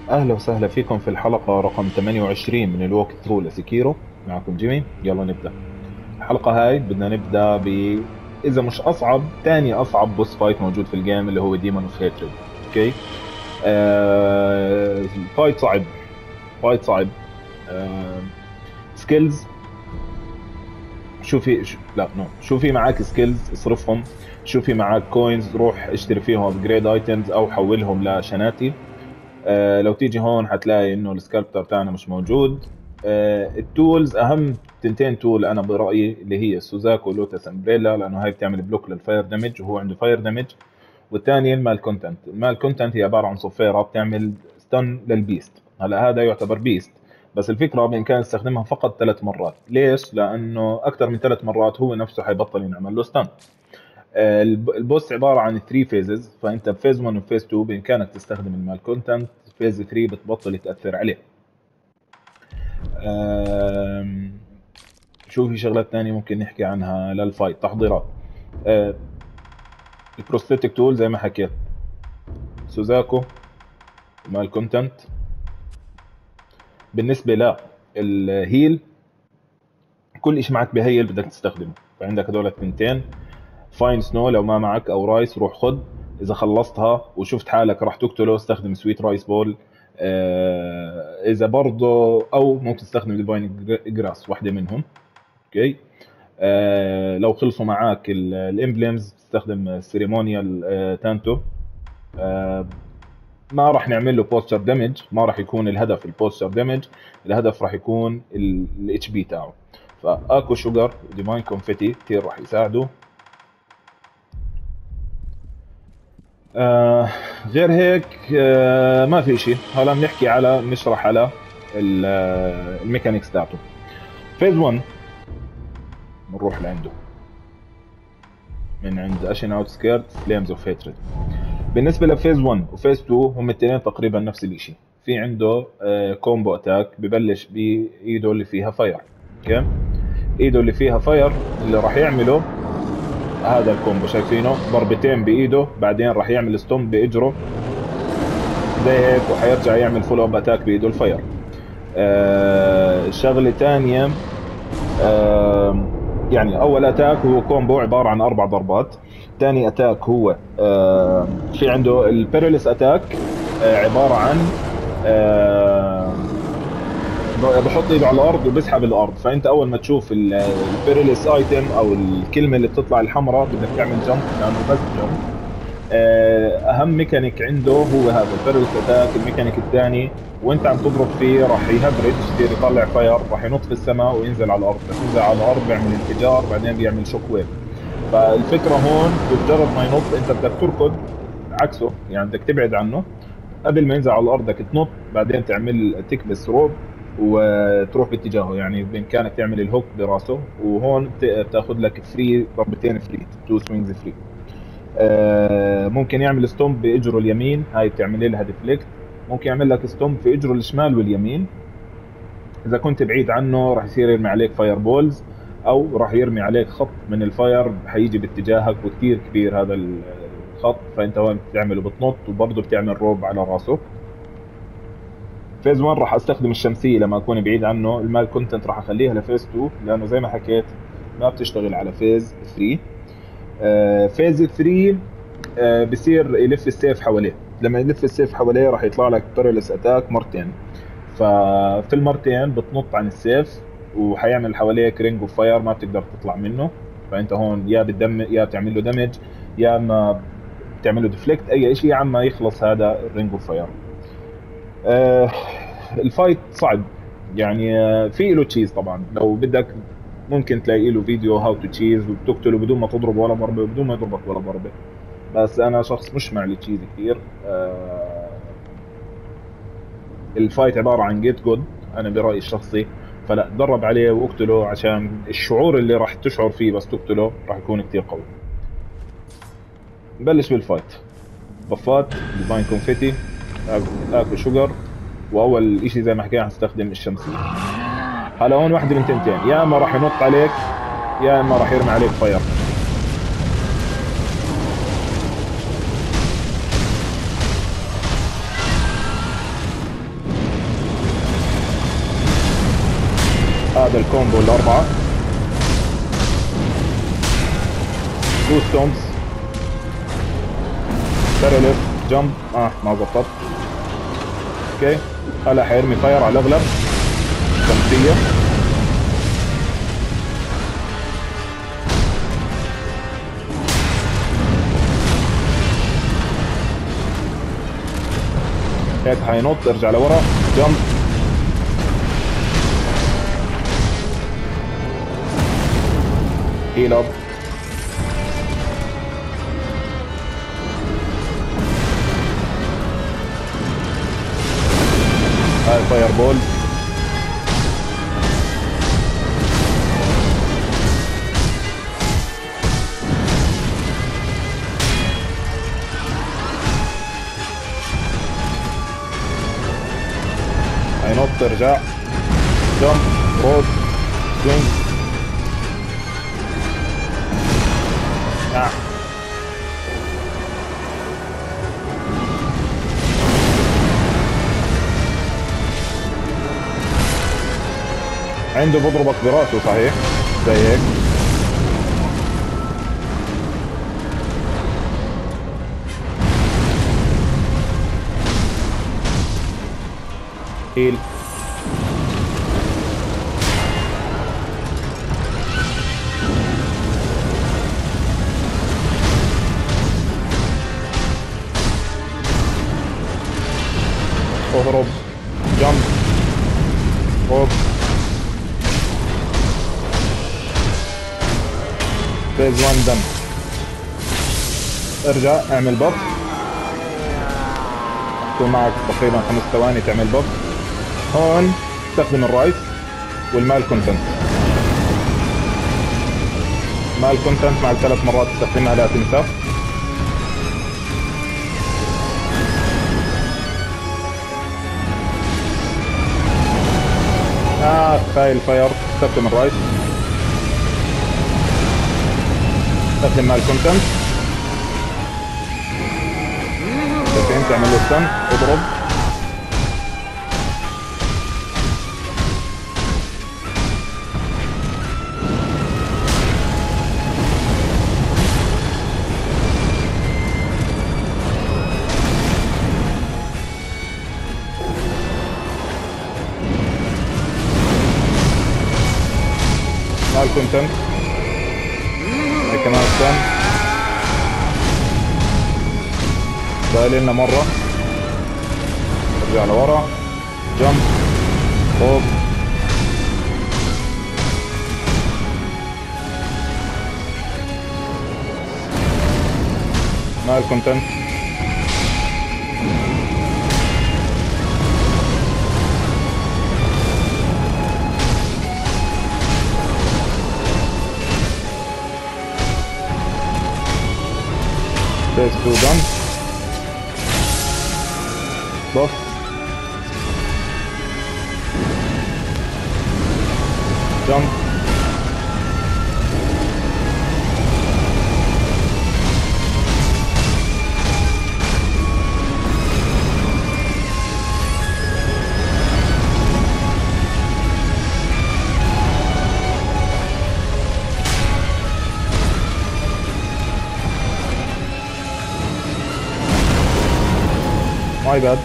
أهلا وسهلا فيكم في الحلقة رقم 28 من الوك ثرو لسكيرو. معكم جيمي، يلا نبدأ. الحلقة هاي بدنا نبدأ إذا مش أصعب تاني أصعب بوس فايت موجود في الجيم اللي هو ديمون اوف هيترد. أوكي. الفايت صعب، فايت صعب. سكيلز، لا نو، شو في معك سكيلز اصرفهم، شو في معك كوينز روح اشتري فيهم ابجريد ايتمز او حولهم لشناتي. لو تيجي هون حتلاقي انه السكالبتر تاعنا مش موجود. التولز اهم تنتين تول انا برايي اللي هي سوزاكو لوتس امبريلا، لانه هاي بتعمل بلوك للفاير دامج وهو عنده فاير دامج. والثاني المال كونتنت. المال كونتنت هي عباره عن صفيره بتعمل ستun للبيست. هلا هذا يعتبر بيست، بس الفكره بامكان يستخدمها فقط 3 مرات. ليش؟ لانه اكثر من 3 مرات هو نفسه حيبطل ينعمل له ستان. البوس عباره عن 3 فيزز، فانت بفيز 1 وفيز 2 بامكانك تستخدم المال كونتنت، فيز 3 بتبطل يتاثر عليه. آم، شو في شغلات ثانيه ممكن نحكي عنها للفايت؟ تحضيرات. البروستيتيك تول زي ما حكيت، سوزاكو، مال كونتنت. بالنسبه للهيل، كل شيء معك بهيل بدك تستخدمه، فعندك هذول الثنتين. فاين سنو لو ما معك، او رايس روح خد. اذا خلصتها وشفت حالك راح تقتله استخدم سويت رايس بول. اذا برضه او ممكن تستخدم الديفاين جراس، واحده منهم. اوكي. لو خلصوا معاك الامبلمز تستخدم سيريمونيال تانتو. آه ما راح نعمل له بوستر دامج، ما راح يكون الهدف البوستر دامج، الهدف راح يكون الاتش بي تاعه. فاكو شوجر وديفاين كونفيتي كثير راح يساعدوا. آه غير هيك ما في شيء. هلا بنحكي على نشرح على الميكانيكس تاعته. فيز 1 بنروح لعنده، من عند اشين اوت سكيرت فليمز اوف هيترد. بالنسبه لفيز 1 وفيز 2 هم الاثنين تقريبا نفس الشيء. في عنده كومبو اتاك ببلش بايده اللي فيها فاير. اوكي. ايده اللي فيها فاير اللي راح يعمله هذا الكومبو، شايفينه؟ ضربتين بايده، بعدين راح يعمل ستوم باجره زي هيك، وحيرجع يعمل فول اب اتاك بايده الفاير. شغله ثانيه، يعني اول اتاك هو كومبو عباره عن 4 ضربات. ثاني اتاك هو في عنده البيرلس اتاك، عباره عن بحط ايده على الارض وبسحب الارض. فانت اول ما تشوف البيرلس ايتم او الكلمه اللي بتطلع الحمراء بدك تعمل جمب، لانه بس جمب. اهم ميكانيك عنده هو هذا البيرلس اتاك. الميكانيك الثاني، وانت عم تضرب فيه راح يهبرج، يصير يطلع فاير، راح ينط في السماء وينزل على الارض. بس ينزل على الارض بيعمل انفجار، بعدين بيعمل شوك ويف. فالفكره هون بمجرد ما ينط انت بدك تركض عكسه، يعني بدك تبعد عنه. قبل ما ينزل على الارض بدك تنط، بعدين تعمل تكبس روب وتروح باتجاهه. يعني بامكانك تعمل الهوك براسه، وهون بتاخذ لك فري ضربتين فري، تو سوينجز فري. ممكن يعمل ستومب باجره اليمين، هاي بتعمل لها ديفليكت. ممكن يعمل لك ستومب في اجره الشمال واليمين. اذا كنت بعيد عنه راح يصير يرمي عليك فاير بولز، او راح يرمي عليك خط من الفاير حيجي باتجاهك وكثير كبير هذا الخط. فانت وين بتعمله؟ بتنط وبرضه بتعمل روب على راسه. فيز 1 راح استخدم الشمسيه لما اكون بعيد عنه. المال كونتنت راح اخليها لفيز 2، لانه زي ما حكيت ما بتشتغل على فيز 3. فيز 3 بصير يلف السيف حواليه. لما يلف السيف حواليه راح يطلع لك بيرلس اتاك مرتين. ففي المرتين بتنط عن السيف وحيعمل حواليك رينج اوف فاير، ما بتقدر تطلع منه. فانت هون يا بتدم، يا بتعمل له دمج، يا اما بتعمل له ديفليكت، اي شيء عما يخلص هذا الرينج اوف فاير. آه الفايت صعب يعني. في له تشيز طبعا، لو بدك ممكن تلاقي له فيديو هاو تو تشيز وبتقتله بدون ما تضرب ولا ضربه وبدون ما يضربك ولا ضربه. بس انا شخص مش مع التشيز كثير. الفايت عباره عن جيت جود انا برايي الشخصي. فلا، تدرب عليه واقتله، عشان الشعور اللي راح تشعر فيه بس تقتله راح يكون كثير قوي. نبلش بالفايت. بفات ديفاين كونفيتي، اكو شوجر. واول اشي زي ما حكينا حنستخدم الشمسيه. هلا هون واحده من تنتين، يا اما راح ينط عليك يا اما راح يرمي عليك فاير. هذا الكومبو الأربعة. 2 ستومز، باراليف، جمب. ما زبطت. اوكي، هلا حيرمي فاير على الأغلب. شمسية. هيك حينط، ارجع لورا، جمب. هيل اب. هاي فاير بول. هينط، ارجع، جمب، رود، سوينج. عنده بضربك براسه صحيح، زي هيك. هيل. اضرب، جمب، روب، فيز 1 دم. ارجع اعمل بف، تكون معك تقريبا 5 ثواني تعمل بف. هون استخدم الرايس والمال كونتنت. مال كونتنت مع 3 مرات تستخدمها لا تنسى. هاي الفاير، استخدم الرايس، استخدم مال كونتنت. شايفين تعمل له ستن، اضرب. مال كونتنت. هاي كمان ستن. باقي لنا مرة. ارجع لورا، جمب، روب. مال كونتنت. فيس 2 دن. بف. جمب. ماي باد.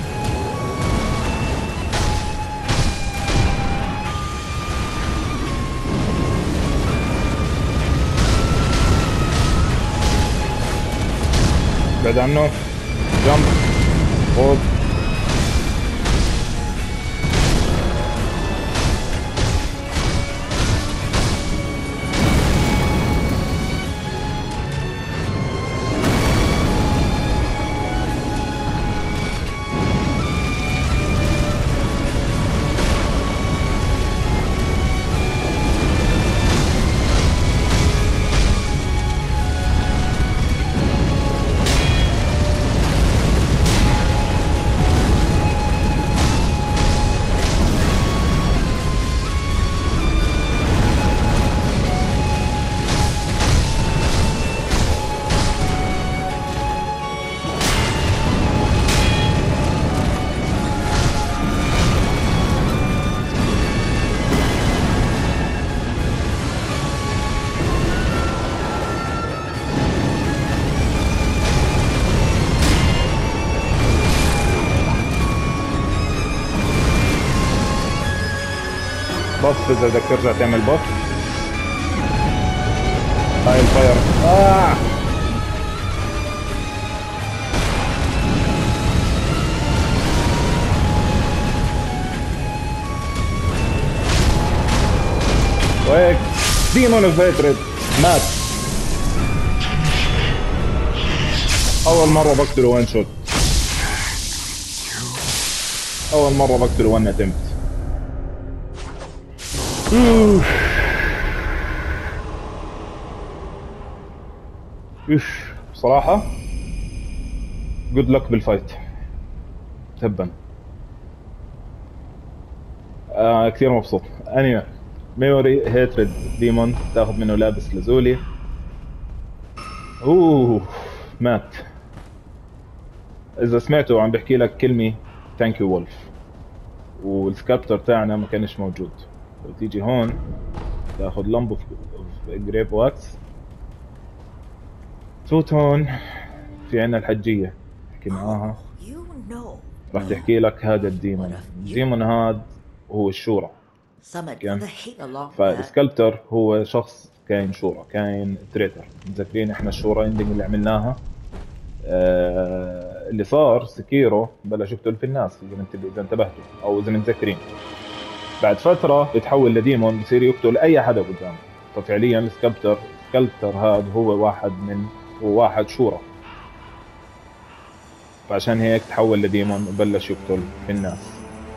بعد عنه، جمب، هولد. بف اذا بدك ترجع تعمل بف. هاي الفاير وهيك ديمون اوف هيترد مات. اول مرة بقتله وان شوت، اول مرة بقتله وان اتمت. بصراحة جود لك بالفايت تبا. كثير مبسوط. انمي ميموري هيترد ديمون، تاخذ منه لابس لزولي. مات. اذا سمعتوا عم بحكي لك كلمة ثانك يو وولف، والسكابتر تاعنا ما كانش موجود. وتيجي هون تاخذ لمبه في جريب واكس. توت هون في عنا الحجية، احكي معاها راح تحكي لك هذا الديمون هذا هو الشورى. فالسكالبتر هو شخص كاين شورى، كاين تريتر. متذكرين احنا الشورى اندنج اللي عملناها؟ اللي صار سكيرو بلش يقتل في الناس، اذا انتبهتوا او اذا متذكرين. بعد فترة بيتحول لديمون، بصير يقتل اي حدا قدامه. ففعليا السكالبتر هذا هو واحد شورى، فعشان هيك تحول لديمون وبلش يقتل في الناس.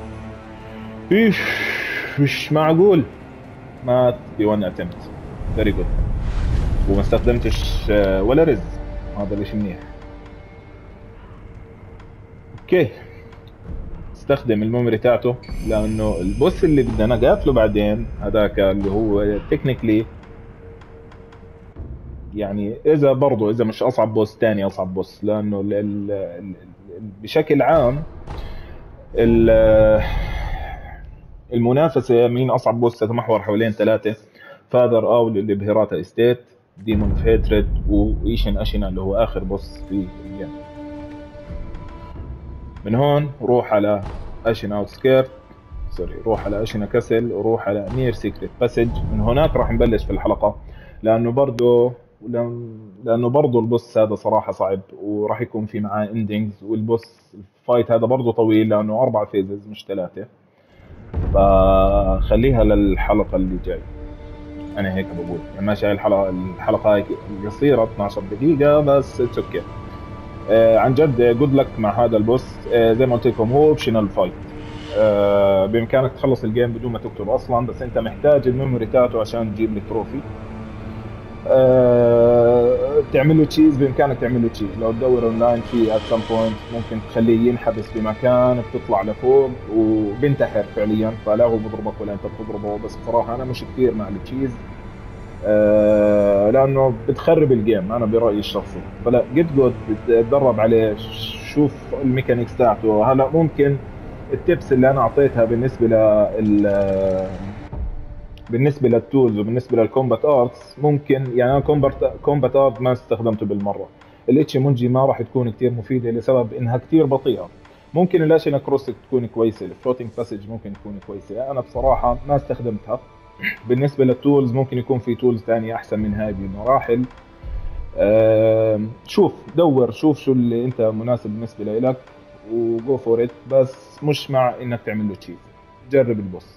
مش معقول مات بون اتمت. فيري جود. وما استخدمتش ولا رز، هذا الاشي منيح. اوكي، استخدم الميموري تاعته، لانه البوس اللي بدنا نقاتله بعدين هذاك اللي هو تكنيكلي يعني اذا مش اصعب بوس، تاني اصعب بوس. لانه بشكل عام المنافسه مين اصعب بوس تتمحور حوالين ثلاثه: فاذر اول اللي بهيراتا استيت، ديمون اوف هيترد، وايشن اشينا اللي هو اخر بوس في الجيم. من هون روح على اشينا اوت سكيرت، روح على اشينا كسل، وروح على نير سيكريت باسج. من هناك راح نبلش في الحلقه، لانه برضه البوس هذا صراحه صعب، وراح يكون في معاه اندينجز. والبوس الفايت هذا برضه طويل، لانه 4 فيزز مش 3. فخليها للحلقه اللي جاي. انا هيك بقول يعني ماشي. هاي الحلقه هيك قصيره 12 دقيقه بس اتس اوكي. عن جد جود لك مع هذا البوس. زي ما قلت لكم هو اوبشنال فايت. بامكانك تخلص الجيم بدون ما تكتب اصلا، بس انت محتاج الميموري تاعته عشان تجيب لك تروفي. تعمل له تشيز، بامكانك تعمل له تشيز. لو تدور اونلاين في ات سم بوينت ممكن تخليه ينحبس بمكان، بتطلع لفوق وبنتحر فعليا. فلا هو بضربك ولا انت بتضربه. بس بصراحه انا مش كثير مع التشيز، لانه بتخرب الجيم انا برايي الشخصي. فلا جود تدرب عليه، شوف الميكانيكس تاعته. هلا ممكن التبس اللي انا اعطيتها بالنسبه للتولز وبالنسبه للكومبات ارتس، ممكن يعني انا كومبات ارت ما استخدمته بالمره. الاتش مونجي ما راح تكون كثير مفيده لسبب انها كثير بطيئه. ممكن الاشينا كروس تكون كويسه، الفلوتينج باسج ممكن تكون كويسه. انا بصراحه ما استخدمتها. بالنسبه للتولز ممكن يكون في تولز ثانيه احسن من هاي بمراحل. شوف دور، شوف شو اللي انت مناسب بالنسبه لك وجو فور ات. بس مش مع انك تعمل له تشيز. جرب البوس.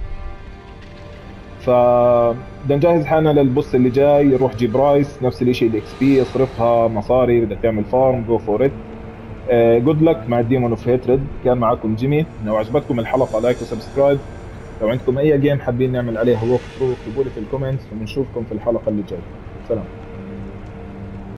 بدنا نجهز حالنا للبوس اللي جاي. روح جيب رايس، نفس الشيء الاكس بي اصرفها مصاري، بدك تعمل فارم، جو فور ات. جود لك مع الديمون اوف هيترد. كان معكم جيمي. لو عجبتكم الحلقه لايك وسبسكرايب. لو عندكم اي جيم حابين نعمل عليها ووك ثرو اكتبوا لي في الكومنتس، وبنشوفكم في الحلقه اللي جايه. سلام.